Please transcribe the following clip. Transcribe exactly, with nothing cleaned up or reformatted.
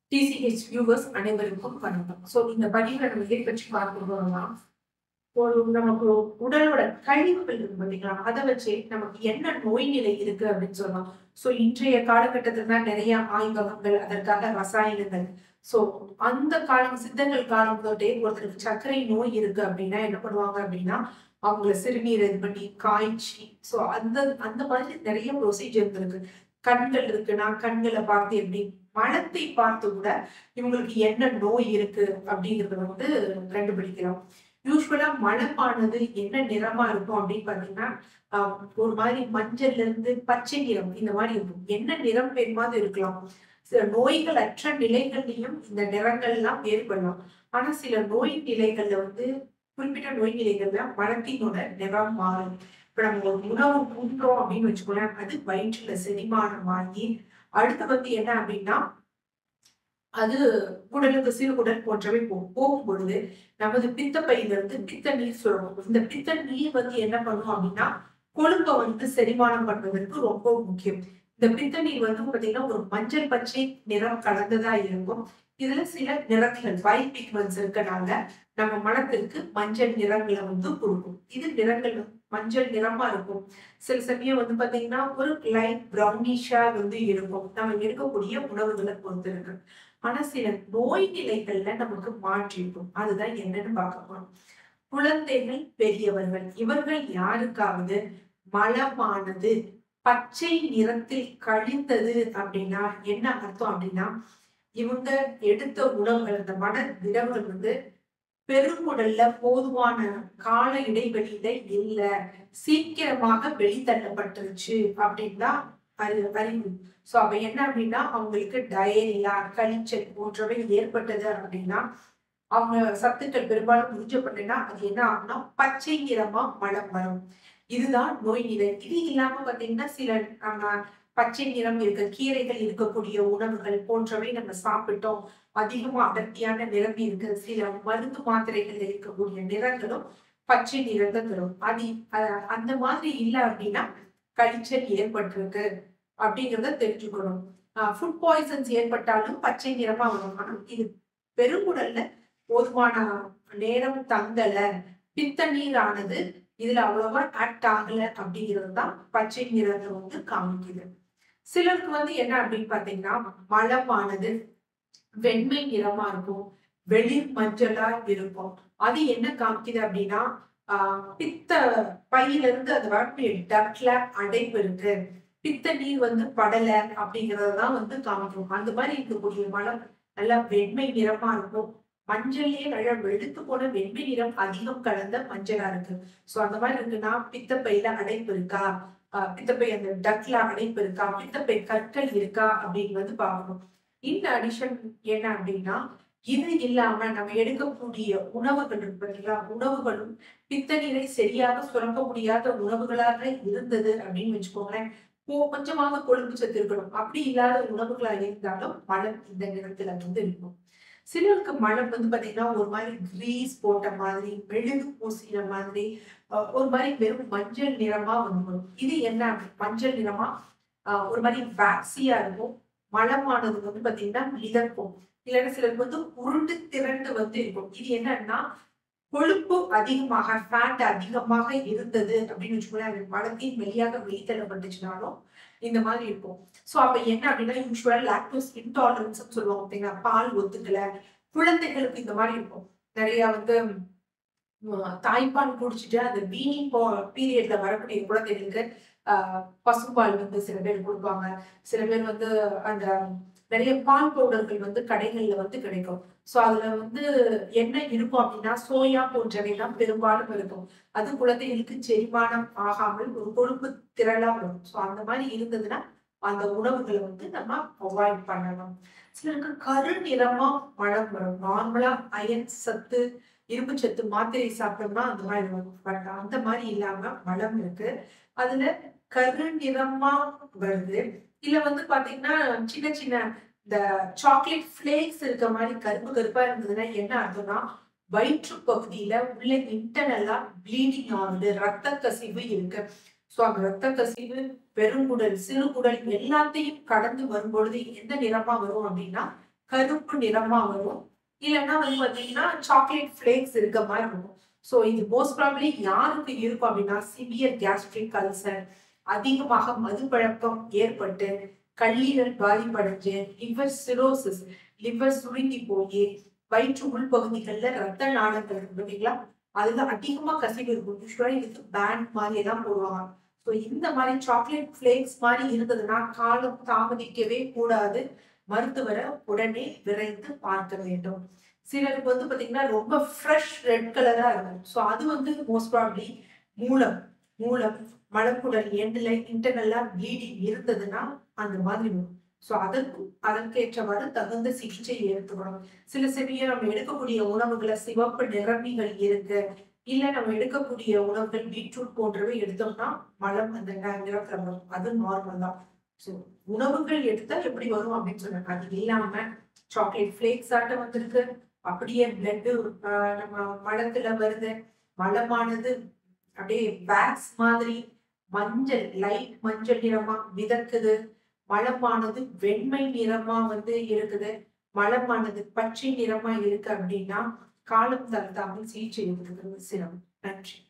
DCH viewers அனைவருக்கும் வணக்கம். So இந்த பதிவில் நம்ம எதை பற்றி பார்க்க போறோம்னா, ஒரு நமக்கு உடலோட கழிவுகள் இருக்கு பார்த்தீங்களா, அதை வச்சு நமக்கு என்ன நோய் நிலை இருக்கு அப்படின்னு சொல்லலாம். ஸோ இன்றைய காலகட்டத்துல தான் நிறைய ஆய்வகங்கள், அதற்காக ரசாயனங்கள். ஸோ அந்த காலம் சித்தங்கள் காலம் தொட்டே ஒருத்தருக்கு சர்க்கரை நோய் இருக்கு அப்படின்னா என்ன பண்ணுவாங்க அப்படின்னா, அவங்கள சிறுநீர் இது பண்ணி காய்ச்சி, ஸோ அந்த அந்த மாதிரி நிறைய ப்ரொசீஜர் இருக்கு. கண்கள் இருக்குன்னா கண்களை பார்த்து எப்படி, மனத்தை பார்த்து கூட இவங்களுக்கு என்ன நோய் இருக்கு அப்படிங்கறத வந்து கண்டுபிடிக்கலாம். யூஸ்வலா மனமானது என்ன நிறமா இருக்கும் அப்படின்னு பாத்தீங்கன்னா, ஆஹ் ஒரு மாதிரி மஞ்சள்ல இருந்து பச்சை நிறம் இந்த மாதிரி இருக்கும். என்ன நிறம் வேணுமாவது இருக்கலாம். சில நோய்கள் அற்ற நிலைகள்லயும் இந்த நிறங்கள் எல்லாம் வேறுபடலாம். ஆனா சில நோய் நிலைகள்ல வந்து குறிப்பிட்ட நோய் நிலைகள்ல மனத்தினோட நிறம் மாறும். இப்ப நம்ம ஒரு உணவு உண்றோம் அப்படின்னு வச்சுக்கோங்களேன், அது வயிற்றுல செரிமானம் ஆகி அடுத்து வந்து என்ன அப்படின்னா, அது குடலுக்கு சிறுகுடல் போன்றவை போகும். போகும் பொழுது நமது பித்தப்பையில இருந்து பித்த நீர் சுரக்கும். இந்த பித்த நீர் வந்து என்ன பண்ணும் அப்படின்னா, கொழுப்பை வந்து செரிமானம் பண்ணுவதற்கு ரொம்ப முக்கியம். இந்த பித்த நீர் வந்து பாத்தீங்கன்னா ஒரு மஞ்சள் பச்சை நிறம் கலந்ததா இருக்கும். இதுல சில நிறங்கள் ஒயிட் பிக்மெண்ட்ஸ் இருக்கனால நம்ம மனத்திற்கு மஞ்சள் நிறங்களை வந்து கொடுக்கும். இது நிறங்கள் வந்து மஞ்சள் நிறமா இருக்கும். சில சமயம் வந்து பாத்தீங்கன்னா ஒரு லைட் ப்ரௌனிஷா வந்து இருக்கும். நம்ம எடுக்கக்கூடிய உணவுகளை பொறுத்து இருக்கு. ஆனா சில நோய் நிலைகள்ல நமக்கு மாற்றி இருக்கும். அதுதான் என்னன்னு பார்க்க போறோம். குழந்தைகள், பெரியவர்கள் இவர்கள் யாருக்காவது மலமானது பச்சை நிறத்தில் கழிந்தது அப்படின்னா என்ன அர்த்தம் அப்படின்னா, இவங்க எடுத்த உணவுகள், அந்த மன திரவங்கள் வந்து பெருங்குடல்ல போதுமான கால இடைவெளியில இல்ல, சீக்கிரமாக வெளித்தள்ளப்பட்டுருச்சு அப்படின்னு தான் அறி அறிவு. சோ அப்ப என்ன அப்படின்னா, அவங்களுக்கு டயரியா, கழிச்சல் போன்றவை ஏற்பட்டது அப்படின்னா, அவங்க சத்துக்கள் பெரும்பாலும் உறிஞ்சப்பட்டதுன்னா அது என்ன ஆகும்னா பச்சை நிறமா மலம் வரும். இதுதான் நோய் நிலை. இது இல்லாம பாத்தீங்கன்னா சில நம்ம பச்சை நிறம் இருக்க கீரைகள் இருக்கக்கூடிய உணவுகள் போன்றவை நம்ம சாப்பிட்டோம், அதிகமா அடர்த்தியான நிறம் இருக்கு. சில மருந்து மாத்திரைகள் இருக்கக்கூடிய நிறங்களும் பச்சை நிறத்தை தரும். அது அஹ் அந்த மாதிரி இல்லை அப்படின்னா கழிச்சல் ஏற்பட்டிருக்கு அப்படிங்கிறத தெரிஞ்சுக்கணும். ஃபுட் பாய்சன்ஸ் ஏற்பட்டாலும் பச்சை நிறமா வரும். ஆனா இது பெருங்குடல்ல போதுமான நேரம் தங்கல, பித்த நீர் ஆனது இதுல அவ்வளவா ஆக்ட் ஆகல அப்படிங்கிறது தான் பச்சை நிறத்தை வந்து காமிக்குது. சிலருக்கு வந்து என்ன அப்படின்னு பாத்தீங்கன்னா, மலமானது வெண்மை நிறமா இருக்கும், வெளிர் மஞ்சளா இருக்கும். அது என்ன காமிக்குது அப்படின்னா, ஆஹ் பித்த பையில இருந்து அது வரக்கூடிய டக்ல அடைப்பு இருக்கு, பித்த நீர் வந்து படல அப்படிங்கறதான் வந்து காமிக்கும். அந்த மாதிரி இருக்கக்கூடிய மலம் நல்லா வெண்மை நிறமா இருக்கும். மஞ்சள்லயே நல்லா வெளுத்து போன வெண்மை நிறம் அதிகம் கலந்த மஞ்சளா இருக்கு. சோ அந்த மாதிரி இருக்குன்னா பித்தப்பையில அடைப்பு இருக்கா, ஆஹ் பித்தப்பை அந்த டக்ல அடைப்பு இருக்கா, பித்தப்பை கற்கள் இருக்கா அப்படின்னு வந்து பார்க்கணும். இந்த அடிஷன் என்ன அப்படின்னா, இது இல்லாம நம்ம எடுக்கக்கூடிய உணவுகள் இருக்கு பார்த்தீங்களா, உணவுகளும் பித்த நீரை சரியாக சுரக்க முடியாத உணவுகளாக இருந்தது அப்படின்னு வச்சுக்கோங்களேன், இப்போ கொஞ்சமாக கொழுப்பு சத்து இருக்கணும். அப்படி இல்லாத உணவுகளா இருந்தாலும் மலம் இந்த நிறத்துல வந்து இருக்கும். சிலருக்கு மலம் வந்து பாத்தீங்கன்னா ஒரு மாதிரி கிரீஸ் போட்ட மாதிரி, மெழுகு பூசின மாதிரி, அஹ் ஒரு மாதிரி வெறும் மஞ்சள் நிறமா வந்துடும். இது என்ன அப்படி மஞ்சள் நிறமா ஆஹ் ஒரு மாதிரி வேக்சியா இருக்கும். மலமானது வந்து பாத்தீங்கன்னா மிதக்கும். இல்லைன்னா சிலருக்கு வந்து உருண்டு திரண்டு வந்து இருக்கும். இது என்னன்னா கொழுப்பு அதிகமாக, ஃபேட் அதிகமாக இருந்தது அப்படின்னு வச்சுக்கோங்களேன், அது மலத்தின் வெளியாக வெளித்தள்ளப்பட்டுச்சுனாலும் இந்த மாதிரி இருக்கும். சோ அப்ப என்ன அப்படின்னா, யூஸ்வலா லாக்டோஸ் இன்டாலரன்ஸ் சொல்லுவாங்க பார்த்தீங்கன்னா, பால் ஒத்துக்கல குழந்தைகளுக்கு இந்த மாதிரி இருக்கும். நிறைய வந்து உம் தாய்ப்பால் குடிச்சிட்டு அந்த வீனிங் பீரியட்ல வரக்கூடிய குழந்தைகளுக்கு ஆஹ் பசும்பால் வந்து சில பேர் கொடுப்பாங்க. சில பேர் வந்து அந்த நிறைய பால் பவுடர்கள் வந்து கடைகள்ல வந்து கிடைக்கும். சோ அதுல வந்து என்ன இருக்கும் அப்படின்னா, சோயா போன்றவை தான் பெரும்பாலும் இருக்கும். அது குழந்தைகளுக்கு செரிமானம் ஆகாமல் ஒரு கொழுப்பு திரளா வரும். சோ அந்த மாதிரி இருந்ததுன்னா அந்த உணவுகளை வந்து நம்ம அவாய்ட் பண்ணணும். சிலருக்கு கரு நிறமா மலம் வரும். நார்மலா அயன் சத்து, இரும்பு சத்து மாத்திரை சாப்பிட்டோம்னா அந்த மாதிரி வரும். பட் அந்த மாதிரி இல்லாம மலம் இருக்கு. அதுல கரு நிறமா வருது. இல்ல வந்து பாத்தீங்கன்னா சின்ன சின்ன இந்த சாக்லேட் பிளேக்ஸ் இருக்க மாதிரி கருப்பு கருப்பா இருந்ததுன்னா என்ன அர்த்தம்னா, வயிற்று பகுதியில உள்ள இன்டர்னலா ப்ளீடிங் ஆகுது, ரத்த கசிவு இருக்கு. சோ அந்த ரத்த கசிவு பெருங்குடல், சிறுகுடல் எல்லாத்தையும் கடந்து வரும்பொழுது எந்த நிறமா வரும் அப்படின்னா கருப்பு நிறமா வரும். இல்லைன்னா வந்து பாத்தீங்கன்னா சாக்லேட் ஃபிளேக்ஸ் இருக்க மாதிரி இருக்கும். ஸோ இது மோஸ்ட் ப்ராபபிலி யாருக்கு இருக்கும் அப்படின்னா சிவியர் கேஸ்ட்ரிக் அல்சர், அதிகமாக மது பழக்கம் ஏற்பட்டு கல்லீரல் பாதிப்படைஞ்சு லிவர் சிரோசிஸ், லிவர் சுருங்கி போய் வயிற்று உள்பகுதிகள்ல ரத்த நாளங்கள் இருக்கு பார்த்தீங்களா, அதுல அதிகமா கசிவு இருக்கும். யூஸ்வலா இதுக்கு பேண்ட் மாதிரி எல்லாம் போடுவாங்க. ஸோ இந்த மாதிரி சாக்லேட் ஃபிளேக்ஸ் மாதிரி இருந்ததுன்னா காலம் தாமதிக்கவே கூடாது. மருத்துவரை உடனே விரைந்து பார்க்க வேண்டும். சிலருக்கு வந்து பாத்தீங்கன்னா ரொம்ப ஃப்ரெஷ் ரெட் கலரா இருக்கும். ஸோ அது வந்து மோஸ்ட் ப்ராபபிலி மூலம் மூலம் மலக்குடல் எண்ணில இன்டர்னல்லா ப்ளீடிங் இருந்ததுன்னா அந்த மாதிரி வரும். ஸோ அதற்கும் அதற்கேற்றவாறு தகுந்த சிகிச்சை எடுத்துக்கணும். சில சமயம் நம்ம எடுக்கக்கூடிய உணவுகளை சிவப்பு நிறமிகள் இருக்கு, இல்ல நம்ம எடுக்கக்கூடிய உணவுகள் பீட்ரூட் போன்றவை எடுத்தோம்னா மலம் அந்த நிறத்துல வரும். அது நார்மல் தான். ஸோ உணவுகள் எடுத்தா எப்படி வரும் அப்படின்னு சொன்னாங்க. அது இல்லாம சாக்லேட் ஃபிளேக்ஸ் ஆட்டம் வந்திருக்கு, அப்படியே பிளட் நம்ம மலத்துல வருது, மலமானது அப்படியே வேக்ஸ் மாதிரி மஞ்சள் லைட் மஞ்சள் நிறமா மிதக்குது, மலமானது வெண்மை நிறமா வந்து இருக்குது, மலமானது பச்சை நிறமா இருக்கு அப்படின்னா காலம் தாழ்த்தாமல் சிகிச்சை எடுத்துக்கிறது சிரமம். நன்றி.